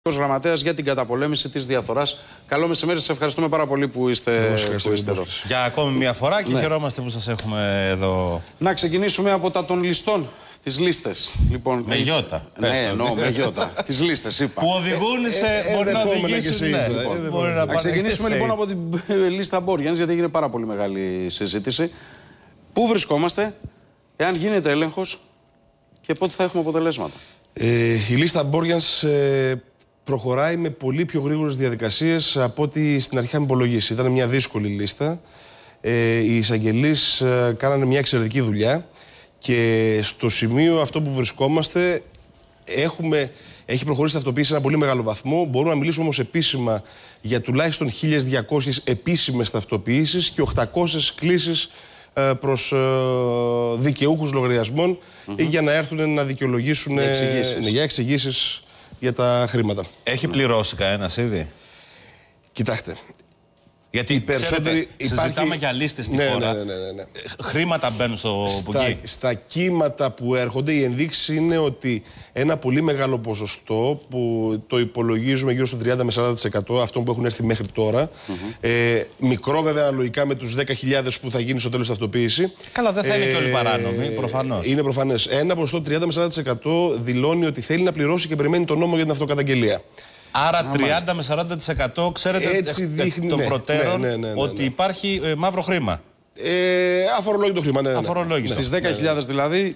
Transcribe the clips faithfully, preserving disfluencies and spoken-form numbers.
Γραμματέας για την καταπολέμηση της διαφθοράς. Καλό μεσημέρι, σας ευχαριστούμε πάρα πολύ που είστε, που είστε εδώ. Για ακόμη μια φορά και ναι. χαιρόμαστε που σας έχουμε εδώ. Να ξεκινήσουμε από τα των ληστών, τις λίστες. Λοιπόν, με γιώτα. Ναι, εννοώ, με γιώτα. Τις λίστες, είπα. Που οδηγούν σε. Ε, ε, μπορεί να οδηγήσουν. Ναι. Λοιπόν, λοιπόν, να, να ξεκινήσουμε λοιπόν από την λίστα Borgens, γιατί έγινε πάρα πολύ μεγάλη συζήτηση. Πού βρισκόμαστε, εάν γίνεται έλεγχος και πότε θα έχουμε αποτελέσματα. Ε, η λίστα Borgens ε, προχωράει με πολύ πιο γρήγορες διαδικασίες από ό,τι στην αρχή είχαμε υπολογίσει. Ήταν μια δύσκολη λίστα. Ε, οι εισαγγελείς ε, κάνανε μια εξαιρετική δουλειά και στο σημείο αυτό που βρισκόμαστε έχουμε, έχει προχωρήσει η ταυτοποίηση σε ένα πολύ μεγάλο βαθμό. Μπορούμε να μιλήσουμε όμως επίσημα για τουλάχιστον χίλιες διακόσιες επίσημες ταυτοποιήσεις και οκτακόσιες κλήσεις ε, προς ε, δικαιούχους λογαριασμών mm-hmm. για να έρθουν να δικαιολογήσουν για εξηγήσεις. Ε, για εξηγήσεις για τα χρήματα. Έχει πληρώσει κανένας ήδη? Κοιτάξτε. Γιατί οι περισσότεροι ξέρετε, συζητάμε για λίστες στη ναι, χώρα. Ναι, ναι, ναι, ναι. Χρήματα μπαίνουν στο πουγγί. Στα κύματα που έρχονται, η ενδείξη είναι ότι ένα πολύ μεγάλο ποσοστό που το υπολογίζουμε γύρω στο τριάντα με σαράντα τοις εκατό αυτών που έχουν έρθει μέχρι τώρα. Mm-hmm. ε, μικρό βέβαια αναλογικά με τους δέκα χιλιάδες που θα γίνει στο τέλος ταυτοποίηση. Καλά, δεν θα ε, είναι και όλοι παράνομοι, προφανώς. Είναι προφανές. Ένα ποσοστό τριάντα με σαράντα τοις εκατό δηλώνει ότι θέλει να πληρώσει και περιμένει τον νόμο για την αυτοκαταγγελία. Άρα τριάντα με σαράντα τοις εκατό ξέρετε έτσι δείχνει, των ναι, προτέρων ναι, ναι, ναι, ναι, ναι. ότι υπάρχει ε, μαύρο χρήμα. Ε, αφορολόγητο χρήμα, ναι. ναι. Αφορολόγητο. Στις δέκα χιλιάδες δηλαδή.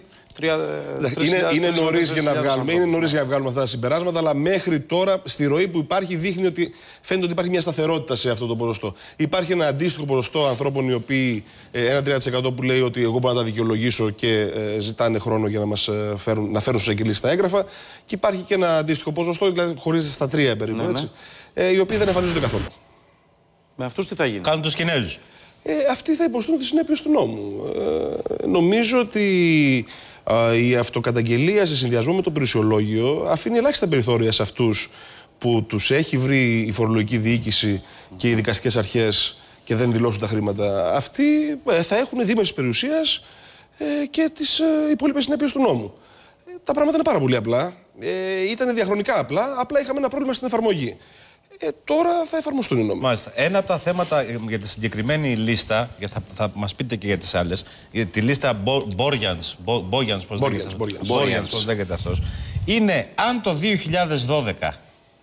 Είναι, είναι νωρίς για να βγάλουμε, είναι νωρίς για να βγάλουμε αυτά τα συμπεράσματα, αλλά μέχρι τώρα στη ροή που υπάρχει δείχνει ότι φαίνεται ότι υπάρχει μια σταθερότητα σε αυτό το ποσοστό. Υπάρχει ένα αντίστοιχο ποσοστό ανθρώπων οι οποίοι, ένα τρία τοις εκατό που λέει ότι εγώ μπορώ να τα δικαιολογήσω και ε, ζητάνε χρόνο για να μας φέρουν, να φέρουν στους εγγελείς τα έγγραφα. Και υπάρχει και ένα αντίστοιχο ποσοστό, δηλαδή χωρίζεται στα τρία περίπου, ναι, έτσι, ναι. Ε, οι οποίοι δεν εμφανίζονται καθόλου. Με αυτούς τι θα γίνει? Κάνουν τους Κινέζους. Ε, αυτοί θα υποστούν τις συνέπειες του νόμου. Ε, νομίζω ότι η αυτοκαταγγελία σε συνδυασμό με το περιουσιολόγιο αφήνει ελάχιστα περιθώρια σε αυτούς που τους έχει βρει η φορολογική διοίκηση και οι δικαστικές αρχές και δεν δηλώσουν τα χρήματα. Αυτοί θα έχουν δίμερης περιουσίας και τις υπόλοιπες συνέπειες του νόμου. Τα πράγματα είναι πάρα πολύ απλά. Ήταν διαχρονικά απλά, απλά είχαμε ένα πρόβλημα στην εφαρμογή. Ε, τώρα θα εφαρμοστούν οι νόμοι. Μάλιστα. Ένα από τα θέματα για τη συγκεκριμένη λίστα, γιατί θα, θα μας πείτε και για τις άλλες, για τη λίστα Borgens, πώς λέγεται αυτός, είναι αν το δύο χιλιάδες δώδεκα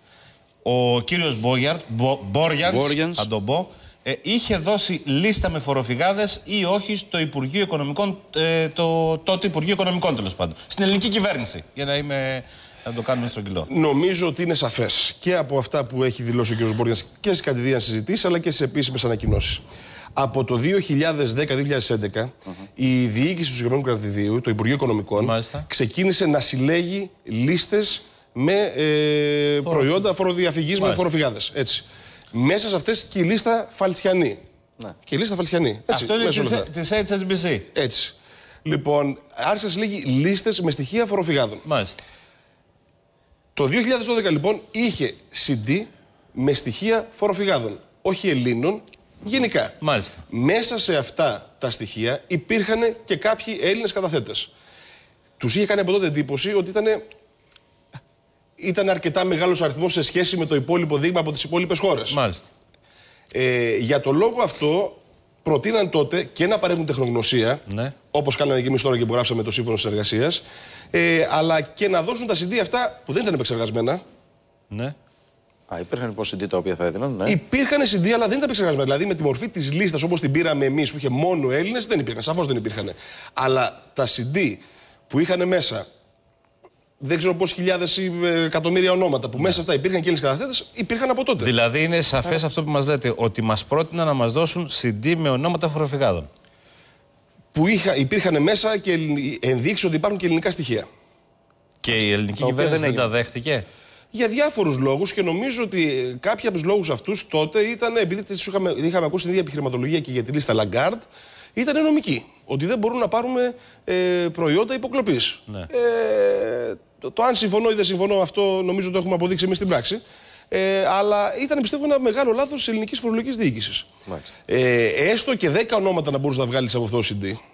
ο κύριος Borgens, θα τον πω, ε, είχε δώσει λίστα με φοροφυγάδες ή όχι στο Υπουργείο Οικονομικών, ε, το τότε Υπουργείο Οικονομικών τέλος πάντων, στην ελληνική κυβέρνηση, για να είμαι... Να το κάνουμε στρογγυλό. Νομίζω ότι είναι σαφές και από αυτά που έχει δηλώσει ο κ. Borgens και στις κατηδίαν συζητήσεις αλλά και στις επίσημες ανακοινώσεις. Από το δύο χιλιάδες δέκα δύο χιλιάδες έντεκα mm-hmm. η διοίκηση του Συγκεκριμένου Κρατηδίου, το Υπουργείο Οικονομικών, Μάλιστα. ξεκίνησε να συλλέγει λίστες με ε, προϊόντα φοροδιαφυγής με φοροφυγάδες. Έτσι. Μέσα σε αυτές και η λίστα Φαλτσιανή. Ναι. Και η λίστα Φαλτσιανή. Έτσι, αυτό είναι της έιτς ες μπι σι. Έτσι. Λοιπόν, άρχισε να συλλέγει λίστες με στοιχεία φοροφυγάδων. Μάλιστα. Το δύο χιλιάδες δώδεκα λοιπόν είχε σι ντι με στοιχεία φοροφυγάδων, όχι Ελλήνων, γενικά. Μάλιστα. Μέσα σε αυτά τα στοιχεία υπήρχαν και κάποιοι Έλληνες καταθέτες. Τους είχε κάνει από τότε εντύπωση ότι ήταν, ήταν αρκετά μεγάλος αριθμός σε σχέση με το υπόλοιπο δείγμα από τις υπόλοιπες χώρες. Μάλιστα. Ε, για το λόγο αυτό προτείναν τότε και να παρέχουν τεχνογνωσία, ναι. όπως κάναμε και εμείς τώρα και που γράψαμε το Σύμφωνο Συνεργασίας, ε, αλλά και να δώσουν τα σι ντι αυτά που δεν ήταν επεξεργασμένα. Ναι. Α, υπήρχαν λοιπόν σι ντι τα οποία θα έδιναν, ναι. Υπήρχαν σι ντι, αλλά δεν ήταν επεξεργασμένα. Δηλαδή με τη μορφή της λίστας όπως την πήραμε εμείς, που είχε μόνο Έλληνες, δεν υπήρχαν. Σαφώς δεν υπήρχαν. Αλλά τα σι ντι που είχαν μέσα, δεν ξέρω πόσες χιλιάδες ή εκατομμύρια ονόματα που ναι. μέσα αυτά υπήρχαν και Έλληνες καταθέτες, υπήρχαν από τότε. Δηλαδή είναι σαφές αυτό που μας λέτε, ότι μας πρότειναν να μας δώσουν σι ντι με ονόματα φοροφυγάδων. Που είχα, υπήρχαν μέσα και ενδείξεις ότι υπάρχουν και ελληνικά στοιχεία. Και η ελληνική κυβέρνηση δεν, δεν τα δέχτηκε. Για διάφορους λόγους και νομίζω ότι κάποιοι από τους λόγους αυτούς τότε ήταν, επειδή τις είχαμε, είχαμε ακούσει την ίδια επιχειρηματολογία και για τη λίστα Lagarde, ήταν νομική. Ότι δεν μπορούν να πάρουμε ε, προϊόντα υποκλοπής. Ναι. Ε, το, το αν συμφωνώ ή δεν συμφωνώ, αυτό νομίζω το έχουμε αποδείξει εμείς στην πράξη. Ε, αλλά ήταν, πιστεύω, ένα μεγάλο λάθος της ελληνικής φορολογικής διοίκησης. Ε, έστω και δέκα ονόματα να μπορούσε να βγάλει από αυτό το σι ντι.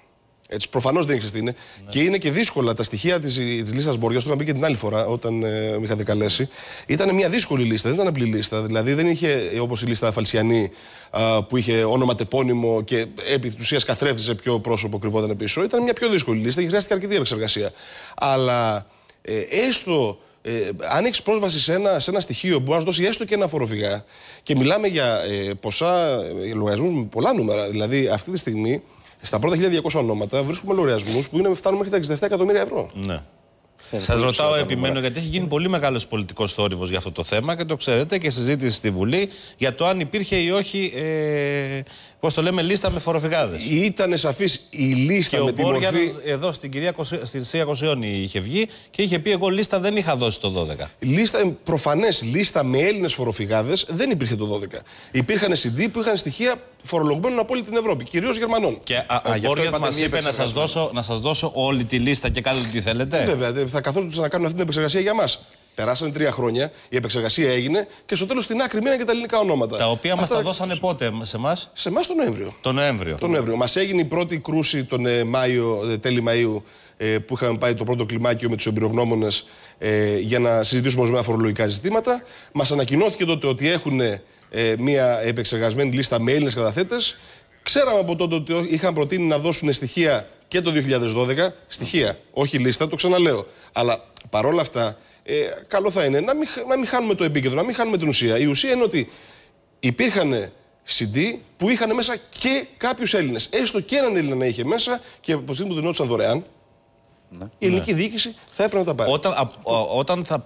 Έτσι, προφανώς δεν ήξερες τι είναι. Ναι. Και είναι και δύσκολα τα στοιχεία της, της λίστας Μπόργιας, το είχα πει και την άλλη φορά όταν ε, με είχατε καλέσει. Ήταν μια δύσκολη λίστα, δεν ήταν απλή λίστα. Δηλαδή δεν είχε όπως η λίστα Φαλσιανή α, που είχε όνομα τεπώνυμο και επί της ουσίας καθρέφτησε ποιο πρόσωπο κρυβόταν πίσω. Ήταν μια πιο δύσκολη λίστα και χρειάστηκε αρκετή επεξεργασία. Αλλά ε, έστω. Ε, αν έχει πρόσβαση σε ένα, σε ένα στοιχείο που μπορεί να σου δώσει έστω και ένα φοροφυγά και μιλάμε για ε, ποσά ε, λογαριασμούς με πολλά νούμερα. Δηλαδή, αυτή τη στιγμή στα πρώτα χίλια διακόσια ονόματα βρίσκουμε λογαριασμούς που είναι, φτάνουν μέχρι τα εξήντα επτά εκατομμύρια ευρώ. Ναι. Σας ρωτάω, επιμένω, γιατί έχει γίνει πολύ μεγάλος πολιτικός θόρυβος για αυτό το θέμα και το ξέρετε και συζήτηση στη Βουλή για το αν υπήρχε ή όχι, ε, πώς το λέμε, λίστα με φοροφυγάδες. Ήτανε σαφής η λίστα και με ο τη Μπόργιαν, μορφή. εδώ στην κυρία στην Σία Κοσιόνη είχε βγει και είχε πει: εγώ λίστα δεν είχα δώσει το δώδεκα. Λίστα, προφανές λίστα με Έλληνες φοροφυγάδες δεν υπήρχε το δώδεκα. Υπήρχαν σι ντι που είχαν στοιχεία φορολογουμένων από όλη την Ευρώπη, κυρίως Γερμανών. Και α, ο Μπόργιαν μας είπε να σας, δώσω, να σας δώσω όλη τη λίστα και κάνετε τι θέλετε. Βέβαια, θα καθόσουν να κάνουν αυτή την επεξεργασία για μας. Περάσανε τρία χρόνια, η επεξεργασία έγινε και στο τέλος στην άκρη μείναν και τα ελληνικά ονόματα. Τα οποία μας τα δώσανε πότε σε εμάς? Σε εμάς τον Νοέμβριο. Τον Νοέμβριο. Τον Νοέμβριο. Μας έγινε η πρώτη κρούση τον ε, Μάιο, ε, τέλη Μαΐου, ε, που είχαμε πάει το πρώτο κλιμάκιο με τους εμπειρογνώμονες ε, για να συζητήσουμε ορισμένα φορολογικά ζητήματα. Μας ανακοινώθηκε τότε ότι έχουν ε, μια επεξεργασμένη λίστα με Έλληνες καταθέτες. Ξέραμε από τότε ότι είχαν προτείνει να δώσουν στοιχεία και το δύο χιλιάδες δώδεκα. Στοιχεία, όχι λίστα, το ξαναλέω. Αλλά παρόλα αυτά, ε, καλό θα είναι να μην, να μην χάνουμε το επίκεντρο, να μην χάνουμε την ουσία. Η ουσία είναι ότι υπήρχαν σι ντι που είχαν μέσα και κάποιους Έλληνες. Έστω και έναν Έλληνα να είχε μέσα και από τη στιγμή που δινόντουσαν δωρεάν, ναι, η ελληνική ναι. διοίκηση θα έπρεπε να τα πάρει. Όταν, α, όταν θα.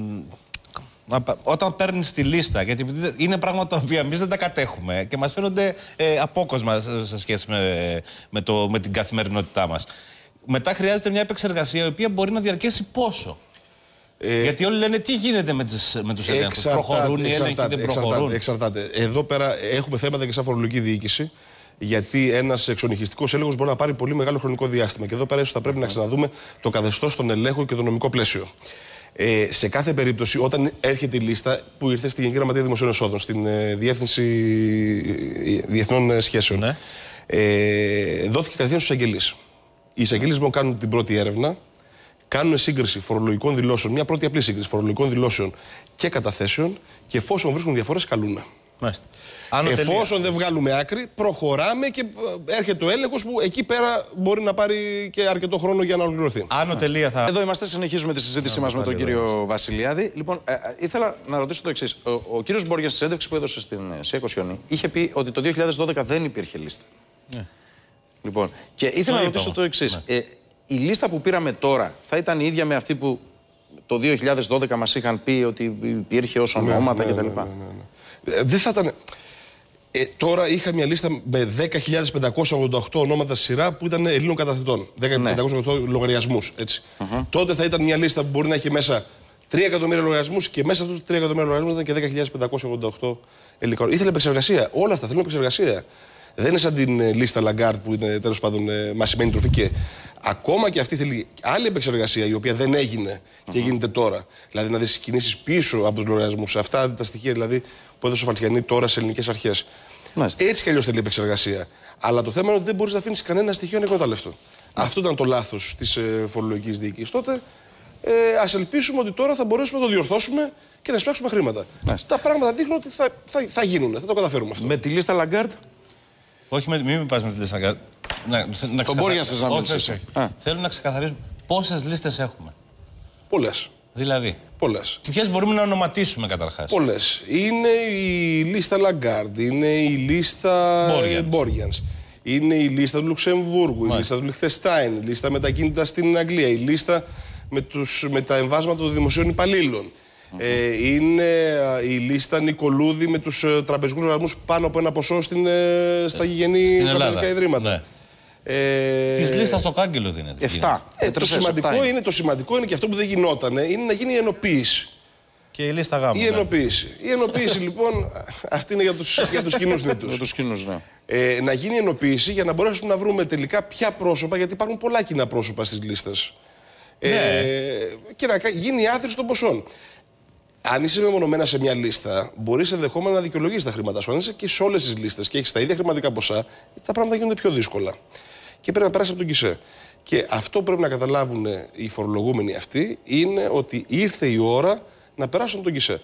Όταν παίρνει τη λίστα, γιατί είναι πράγματα τα οποία εμείς δεν τα κατέχουμε και μας φαίνονται ε, απόκοσμα σε σχέση με, με, το, με την καθημερινότητά μας. Μετά χρειάζεται μια επεξεργασία η οποία μπορεί να διαρκέσει πόσο. Ε, γιατί όλοι λένε τι γίνεται με, τις, με τους ελέγχους. Προχωρούν οι έλεγχοι, δεν προχωρούν. Εξαρτάται, εξαρτάται. Εδώ πέρα έχουμε θέματα και σαν φορολογική διοίκηση. Γιατί ένας εξονυχιστικός έλεγχος μπορεί να πάρει πολύ μεγάλο χρονικό διάστημα. Και εδώ πέρα ίσως θα πρέπει να ξαναδούμε το καθεστώς των ελέγχων και το νομικό πλαίσιο. Ε, σε κάθε περίπτωση, όταν έρχεται η λίστα που ήρθε στη Γενική Γραμματεία Δημοσίων Εσόδων, στην ε, Διεύθυνση Διεθνών Σχέσεων, ναι. ε, δόθηκε κατευθείαν στους εισαγγελείς. Οι εισαγγελείς λοιπόν κάνουν την πρώτη έρευνα, κάνουν σύγκριση φορολογικών δηλώσεων, μια πρώτη απλή σύγκριση φορολογικών δηλώσεων και καταθέσεων και εφόσον βρίσκουν διαφορές, καλούν. Μάλιστα. Εφόσον δεν βγάλουμε άκρη, προχωράμε και έρχεται ο έλεγχος που εκεί πέρα μπορεί να πάρει και αρκετό χρόνο για να ολοκληρωθεί. Άνω τελεία θα. Εδώ είμαστε, συνεχίζουμε τη συζήτησή μας με τον κύριο Βασιλιάδη. Λοιπόν, ε, ήθελα να ρωτήσω το εξής. Ο, ο κύριος Μπόργιας στη συνέντευξη που έδωσε στην Σία Κοσιόνη είχε πει ότι το δύο χιλιάδες δώδεκα δεν υπήρχε λίστα. Ναι. Λοιπόν, και ήθελα το να ρωτήσω το εξής. Ναι. Ε, η λίστα που πήραμε τώρα θα ήταν η ίδια με αυτή που το δύο χιλιάδες δώδεκα μας είχαν πει ότι υπήρχε ως ονόματα ναι, κτλ. Ναι, ναι, ναι, ναι. Δεν θα ήταν. Ε, τώρα είχα μια λίστα με δέκα χιλιάδες πεντακόσια ογδόντα οκτώ ονόματα σειρά που ήταν Ελλήνων καταθετών. δέκα χιλιάδες πεντακόσια ογδόντα οκτώ λογαριασμούς. Έτσι. Uh-huh. Τότε θα ήταν μια λίστα που μπορεί να έχει μέσα τρία εκατομμύρια λογαριασμούς και μέσα από τους τρία εκατομμύρια λογαριασμούς ήταν και δέκα χιλιάδες πεντακόσια ογδόντα οκτώ ελληνικά. Ήθελε επεξεργασία. Όλα αυτά θέλουν επεξεργασία. Δεν είναι σαν την ε, λίστα Λαγκάρτ που είναι τέλος πάντων ε, μασημένη τροφή και ακόμα και αυτή θέλει άλλη επεξεργασία η οποία δεν έγινε και uh-huh. γίνεται τώρα. Δηλαδή να δεις κινήσεις πίσω από τους λογαριασμούς. Αυτά τα στοιχεία δηλαδή που έδωσε ο Φαλτσιανή τώρα σε ελληνικές αρχές. Μάλιστα. Έτσι κι αλλιώς θέλει επεξεργασία. Αλλά το θέμα είναι ότι δεν μπορείς να αφήνεις κανένα στοιχείο ανεκμετάλλευτο. Αυτό ήταν το λάθος της ε, φορολογικής διοίκησης. Τότε ε, ας ελπίσουμε ότι τώρα θα μπορέσουμε να το διορθώσουμε και να εισπράξουμε χρήματα. Μάλιστα. Τα πράγματα δείχνουν ότι θα, θα, θα γίνουν, θα το καταφέρουμε αυτό. Με τη λίστα Λαγκάρτ. Όχι, με, μην πας με τη λίστα Λαγκάρτ. Να, να τον Μπόργιαν σας όχι, θέλω να ξεκαθαρίσουμε πόσες λίστες έχουμε. Πολλές. Δηλαδή. Πολλές. Ποιες μπορούμε να ονοματίσουμε καταρχάς. Πολλές. Είναι η λίστα Λαγκάρντ, είναι η λίστα Μπόργιανς, είναι η λίστα του Λουξεμβούργου, Μάλιστα. η λίστα του Λιχτεστάιν, η λίστα με τα κίνητα στην Αγγλία, η λίστα με, τους, με τα εμβάσματα των δημοσίων υπαλλήλων. Mm-hmm. Ε, είναι η λίστα Νικολούδη με τους ε, τραπεζικούς λογαριασμούς πάνω από ένα ποσό στην, ε, στα γηγενή τραπεζικά ιδρύματα. Ναι. Ε, Τη λίστα στο κάγκελο δίνεται. Εφτά. Ε, το, σημαντικό είναι, το σημαντικό είναι και αυτό που δεν γινότανε, είναι να γίνει η ενοποίηση. Και η λίστα γάμου. Η ενοποίηση. Ναι. Η ενοποίηση λοιπόν, αυτή είναι για τους, για τους κοινούς νήτους. Για τους κοινούς, ναι. Ε, να γίνει η ενοποίηση για να μπορέσουμε να βρούμε τελικά ποια πρόσωπα, γιατί υπάρχουν πολλά κοινά πρόσωπα στις λίστες. Ναι. Ε, και να γίνει η άθρηση των ποσών. Αν είσαι μεμονωμένα σε μια λίστα, μπορείς ενδεχόμενα να δικαιολογήσεις τα χρήματα σου. Αν είσαι και σε όλες τις λίστες και έχεις τα ίδια χρηματικά ποσά, τα πράγματα γίνονται πιο δύσκολα. και πρέπει να περάσει από τον ΚΙΣΕ. Και αυτό που πρέπει να καταλάβουν οι φορολογούμενοι αυτοί είναι ότι ήρθε η ώρα να περάσουν από τον ΚΙΣΕ.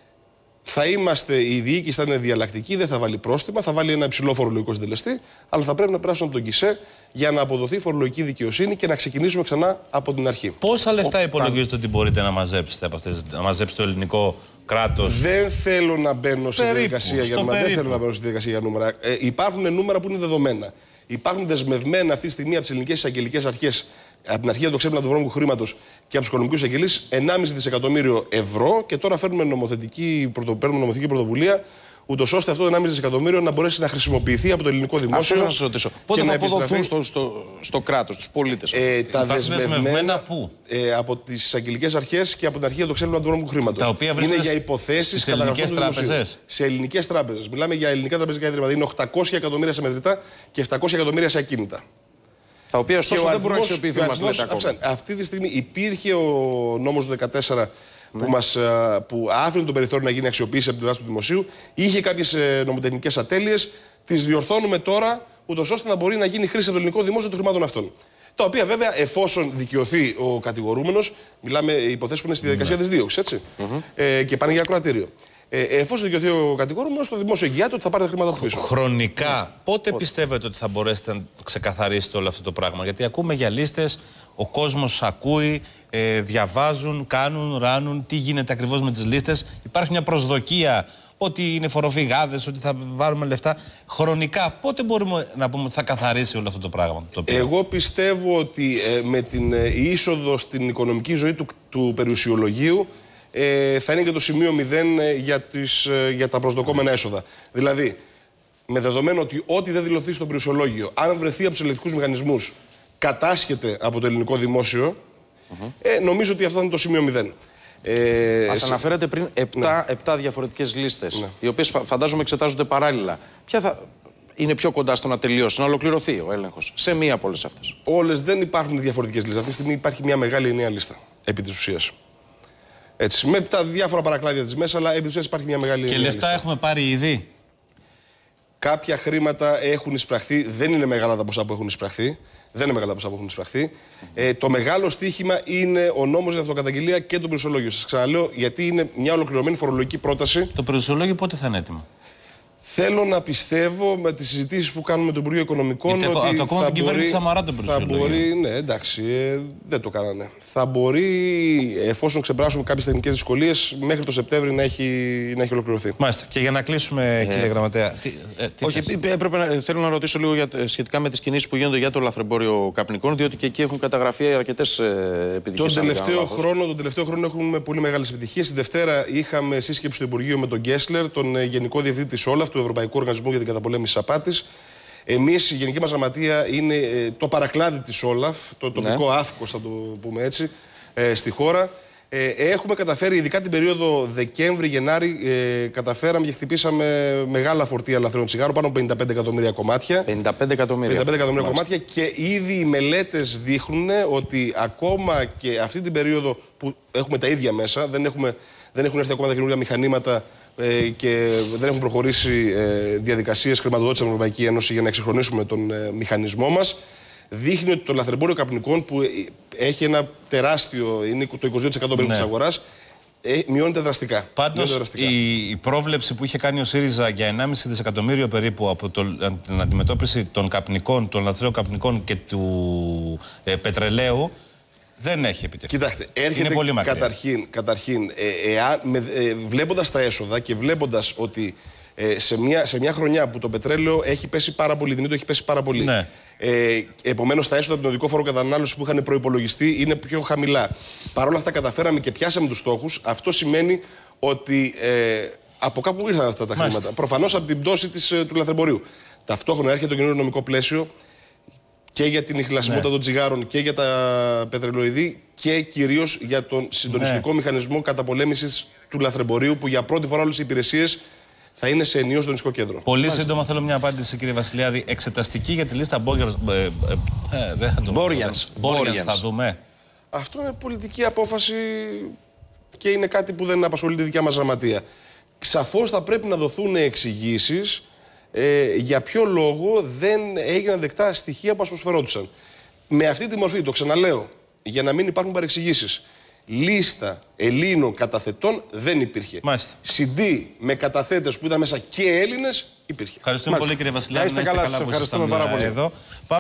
Θα είμαστε, η διοίκηση θα είναι διαλλακτική, δεν θα βάλει πρόστιμα, θα βάλει ένα υψηλό φορολογικό συντελεστή, αλλά θα πρέπει να περάσουν από τον ΚΙΣΕ για να αποδοθεί φορολογική δικαιοσύνη και να ξεκινήσουμε ξανά από την αρχή. Πόσα λεφτά υπολογίζετε ότι μπορείτε να μαζέψετε από αυτές, να μαζέψετε το ελληνικό κράτος? Δεν θέλω να μπαίνω σε διαδικασία για νούμερα. Δεν θέλω να μπαίνω σε διαδικασία για νούμερα. Ε, υπάρχουν νούμερα που είναι δεδομένα. Υπάρχουν δεσμευμένα αυτή τη στιγμή από τις ελληνικές εισαγγελικές αρχές, από την αρχή για το ξέπλυμα του βρώμικου χρήματος και από τους οικονομικούς εισαγγελείς, ενάμιση δισεκατομμύριο ευρώ και τώρα φέρνουμε νομοθετική, παίρνουμε νομοθετική πρωτοβουλία, ούτως ώστε αυτό το ενάμιση δισεκατομμύριο να μπορέσει να χρησιμοποιηθεί από το ελληνικό δημόσιο. Αυτό να σας ρωτήσω. Πότε θα αποδοθούν στο, στο, στο κράτος, στους πολίτες? Ε, τα δεσμευμένα, δεσμευμένα πού? Ε, από τις εισαγγελικές αρχές και από την αρχή για το ξέπλυμα του βρώμικου χρήματος. Τα οποία είναι για υποθέσεις καταγραφών του δημοσίου. Σε ελληνικές τράπεζες. Μιλάμε για ελληνικά τραπεζικά ιδρύματα. Είναι οκτακόσια εκατομμύρια σε μετρητά και επτακόσια εκατομμύρια σε ακίνητα. Τα οποία ωστόσο δεν μπορούν να αξιοποιηθούν, μας λέτε ακόμα. Αυτή τη στιγμή υπήρχε ο νόμος του δεκατέσσερα ναι. που, μας, που άφηνε τον περιθώριο να γίνει αξιοποίηση από την πλευρά του δημοσίου. Είχε κάποιες νομοτεχνικές ατέλειες. Τις διορθώνουμε τώρα, ούτως ώστε να μπορεί να γίνει χρήση από το ελληνικό δημόσιο των χρημάτων αυτών. Τα οποία βέβαια, εφόσον δικαιωθεί ο κατηγορούμενος, μιλάμε υποθέσεις που είναι στη διαδικασία ναι. της δίωξης, έτσι, mm-hmm. ε, και πάνε για ακροατήριο. Ε, εφόσον δικαιωθεί ο κατηγορούμενος, το δημόσιο εγγυάται ότι θα πάρει τα χρήματα από πίσω. Χρονικά, mm. πότε mm. πιστεύετε ότι θα μπορέσετε να ξεκαθαρίσετε όλο αυτό το πράγμα? Γιατί ακούμε για λίστες, ο κόσμος ακούει, ε, διαβάζουν, κάνουν, ράνουν, τι γίνεται ακριβώς με τις λίστες. Υπάρχει μια προσδοκία ότι είναι φοροφυγάδες, ότι θα βάλουμε λεφτά. Χρονικά, πότε μπορούμε να πούμε ότι θα καθαρίσει όλο αυτό το πράγμα? Το Εγώ πιστεύω ότι ε, με την ε, είσοδο στην οικονομική ζωή του, του περιουσιολογίου ε, θα είναι και το σημείο μηδέν ε, για, τις, ε, για τα προσδοκόμενα έσοδα. Δηλαδή, με δεδομένο ότι ό,τι δεν δηλωθεί στο περιουσιολόγιο, αν βρεθεί από τους ελεκτικούς μηχανισμούς, κατάσχεται από το ελληνικό δημόσιο, mm-hmm. ε, νομίζω ότι αυτό θα είναι το σημείο μηδέν. Ε, Μας αναφέρατε πριν επτά ναι. διαφορετικές λίστες, ναι. οι οποίες φαντάζομαι εξετάζονται παράλληλα. Ποια θα είναι πιο κοντά στο να τελειώσει, να ολοκληρωθεί ο έλεγχος σε μία από όλες αυτές? Όλες δεν υπάρχουν διαφορετικές λίστες. Αυτή τη στιγμή υπάρχει μια μεγάλη ενιαία λίστα, επί της ουσίας. Έτσι, με τα διάφορα παρακλάδια της μέσα, αλλά επί της ουσίας υπάρχει μια μεγάλη και ενιαία λεφτά λίστα. Έχουμε πάρει ήδη. Κάποια χρήματα έχουν εισπραχθεί, δεν είναι μεγάλα τα ποσά που έχουν εισπραχθεί. Δεν είναι μεγάλα τα ποσά που έχουν εισπραχθεί. Mm-hmm. Ε, το μεγάλο στοίχημα είναι ο νόμος για αυτοκαταγγελία και το περιουσιολόγιο. Σας ξαναλέω, γιατί είναι μια ολοκληρωμένη φορολογική πρόταση. Το περιουσιολόγιο πότε θα είναι έτοιμο? Θέλω να πιστεύω με τις συζητήσεις που κάνουμε με τον Υπουργείο Οικονομικών γιατί ότι. Το ακόμα την κυβέρνηση Σαμαρά το περιουσιολόγιο. Θα μπορεί, ναι, εντάξει, ε, δεν το κάνανε. Θα μπορεί, εφόσον ξεπεράσουμε κάποιες τεχνικές δυσκολίες, μέχρι το Σεπτέμβρη να έχει, να έχει ολοκληρωθεί. Μάλιστα. Και για να κλείσουμε, ε, κύριε Γραμματέα. Τι, ε, τι όχι, έπρεπε να, θέλω να ρωτήσω λίγο για, σχετικά με τις κινήσεις που γίνονται για το λαθρεμπόριο καπνικών, διότι και εκεί έχουν καταγραφεί αρκετές επιτυχίες. Τον τελευταίο, χρόνο, τον τελευταίο χρόνο έχουμε πολύ μεγάλες επιτυχίες. Τη Δευτέρα είχαμε σύσκεψη στο Υπουργείο με τον Γκέσλερ, τον Γενικό Διευθυντή της Όλαφ, του Ευρωπαϊκού Οργανισμού για την Καταπολέμηση της Απάτης. Εμείς, η Γενική μας Γραμματεία είναι ε, το παρακλάδι της Όλαφ, το τοπικό ναι. άφικος, θα το πούμε έτσι, ε, στη χώρα. Ε, έχουμε καταφέρει, ειδικά την περίοδο Δεκέμβρη-Γενάρη, ε, καταφέραμε και χτυπήσαμε μεγάλα φορτία λαθρέων τσιγάρων, πάνω από πενήντα πέντε εκατομμύρια κομμάτια. πενήντα πέντε εκατομμύρια. πενήντα πέντε εκατομμύρια κομμάτια και ήδη οι μελέτες δείχνουν ότι ακόμα και αυτή την περίοδο που έχουμε τα ίδια μέσα, δεν, έχουμε, δεν έχουν έρθει ακόμα τα καινούργια μηχανήματα ε, και δεν έχουν προχωρήσει ε, διαδικασίες χρηματοδότησης από την Ευρωπαϊκή Ένωση για να εξυγχρονίσουμε τον ε, μηχανισμό μας. Δείχνει ότι το λαθρεμπόριο καπνικών, που έχει ένα τεράστιο, είναι το είκοσι δύο τοις εκατό περίπου ναι. της αγοράς, ε, μειώνεται δραστικά. Πάντως, δραστικά. Η, η πρόβλεψη που είχε κάνει ο ΣΥΡΙΖΑ για ενάμιση δισεκατομμύριο περίπου από το, την αντιμετώπιση των καπνικών, των λαθρέων καπνικών και του ε, πετρελαίου, δεν έχει επιτευχθεί. Κοιτάξτε, έρχεται πολύ καταρχήν, καταρχήν ε, ε, με, ε, βλέποντας τα έσοδα και βλέποντας ότι ε, σε, μια, σε μια χρονιά που το πετρέλαιο έχει πέσει πάρα πολύ, η τιμή του έχει πέσει πάρα πολύ. Ναι. Ε, επομένως, τα έσοδα από τον οδικό φόρο κατανάλωση που είχαν προϋπολογιστεί είναι πιο χαμηλά. Παρ' όλα αυτά, καταφέραμε και πιάσαμε τους στόχους. Αυτό σημαίνει ότι ε, από κάπου ήρθαν αυτά τα Μάλιστα. χρήματα. Προφανώς από την πτώση της, του λαθρεμπορίου. Ταυτόχρονα έρχεται το καινούριο νομικό πλαίσιο και για την ειχνηλασιμότητα ναι. των τσιγάρων και για τα πετρελοειδή και κυρίως για τον συντονιστικό ναι. μηχανισμό καταπολέμησης του λαθρεμπορίου, που για πρώτη φορά όλες οι υπηρεσίες θα είναι σε ενιαίο συντονιστικό κέντρο. Πολύ Μάλιστα. σύντομα θέλω μια απάντηση, κύριε Βασιλιάδη. Εξεταστική για τη λίστα Μπόργιανς. Ε, ε, ε, δεν θα το Μπόργιανς θα δούμε. Αυτό είναι πολιτική απόφαση και είναι κάτι που δεν απασχολεί τη δικιά μας γραμματεία. Σαφώς θα πρέπει να δοθούν εξηγήσεις ε, για ποιο λόγο δεν έγιναν δεκτά στοιχεία που ασπροσφερόντουσαν. Με αυτή τη μορφή, το ξαναλέω, για να μην υπάρχουν παρεξηγήσεις, λίστα Ελλήνων καταθετών δεν υπήρχε. Μάλιστα. σι ντι με καταθέτες που ήταν μέσα και Έλληνες υπήρχε. Ευχαριστούμε Μάλιστα. πολύ, κύριε Βασιλιάδη. Να είστε καλά, σας ευχαριστούμε πάρα πολύ. Εδώ.